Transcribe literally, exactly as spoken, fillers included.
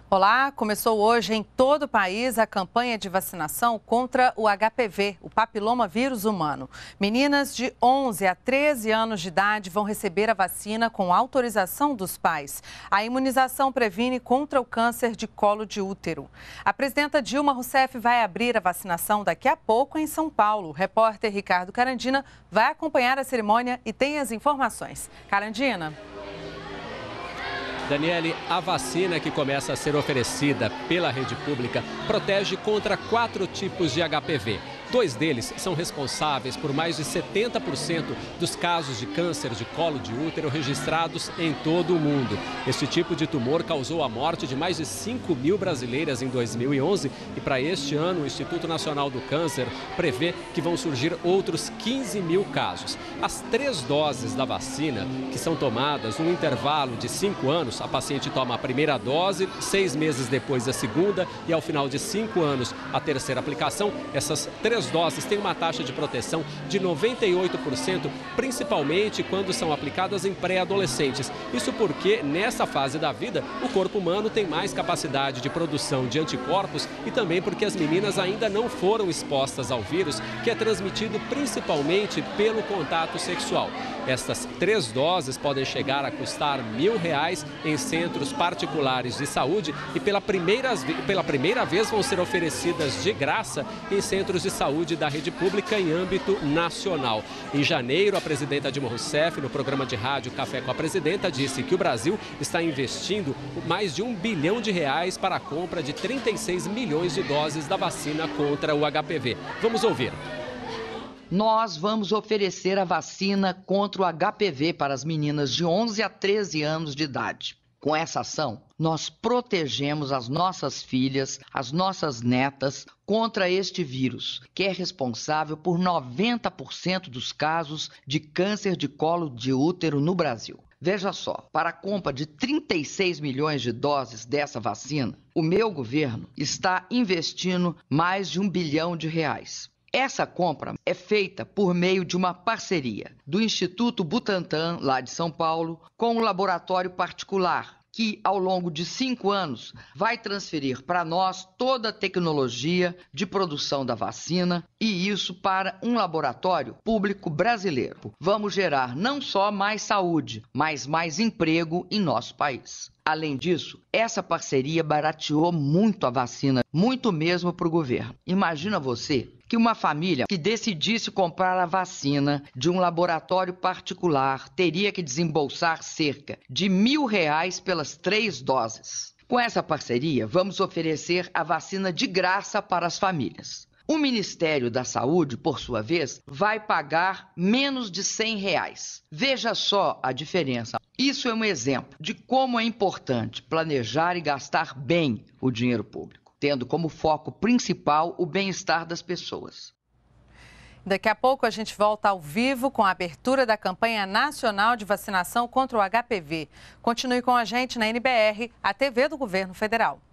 Olá, começou hoje em todo o país a campanha de vacinação contra o H P V, o papiloma vírus humano. Meninas de onze a treze anos de idade vão receber a vacina com autorização dos pais. A imunização previne contra o câncer de colo de útero. A presidenta Dilma Rousseff vai abrir a vacinação daqui a pouco em São Paulo. O repórter Ricardo Carandina vai acompanhar a cerimônia e tem as informações. Carandina. Daniele, a vacina que começa a ser oferecida pela rede pública protege contra quatro tipos de H P V. Dois deles são responsáveis por mais de setenta por cento dos casos de câncer de colo de útero registrados em todo o mundo. Este tipo de tumor causou a morte de mais de cinco mil brasileiras em dois mil e onze e para este ano o Instituto Nacional do Câncer prevê que vão surgir outros quinze mil casos. As três doses da vacina, que são tomadas num intervalo de cinco anos, a paciente toma a primeira dose, seis meses depois a segunda e ao final de cinco anos a terceira aplicação. Essas três doses têm uma taxa de proteção de noventa e oito por cento, principalmente quando são aplicadas em pré-adolescentes. Isso porque nessa fase da vida o corpo humano tem mais capacidade de produção de anticorpos e também porque as meninas ainda não foram expostas ao vírus, que é transmitido principalmente pelo contato sexual. Estas três doses podem chegar a custar mil reais em centros particulares de saúde e pela primeira, pela primeira vez vão ser oferecidas de graça em centros de saúde da rede pública em âmbito nacional. Em janeiro, a presidenta Dilma Rousseff, no programa de rádio Café com a Presidenta, disse que o Brasil está investindo mais de um bilhão de reais para a compra de trinta e seis milhões de doses da vacina contra o H P V. Vamos ouvir. Nós vamos oferecer a vacina contra o H P V para as meninas de onze a treze anos de idade. Com essa ação, nós protegemos as nossas filhas, as nossas netas contra este vírus, que é responsável por noventa por cento dos casos de câncer de colo de útero no Brasil. Veja só, para a compra de trinta e seis milhões de doses dessa vacina, o meu governo está investindo mais de um bilhão de reais. Essa compra é feita por meio de uma parceria do Instituto Butantan, lá de São Paulo, com um laboratório particular, que ao longo de cinco anos vai transferir para nós toda a tecnologia de produção da vacina e isso para um laboratório público brasileiro. Vamos gerar não só mais saúde, mas mais emprego em nosso país. Além disso, essa parceria barateou muito a vacina, muito mesmo para o governo. Imagina você que uma família que decidisse comprar a vacina de um laboratório particular teria que desembolsar cerca de mil reais pelas três doses. Com essa parceria, vamos oferecer a vacina de graça para as famílias. O Ministério da Saúde, por sua vez, vai pagar menos de cem reais. Veja só a diferença. Isso é um exemplo de como é importante planejar e gastar bem o dinheiro público, tendo como foco principal o bem-estar das pessoas. Daqui a pouco a gente volta ao vivo com a abertura da campanha nacional de vacinação contra o H P V. Continue com a gente na N B R, a T V do Governo Federal.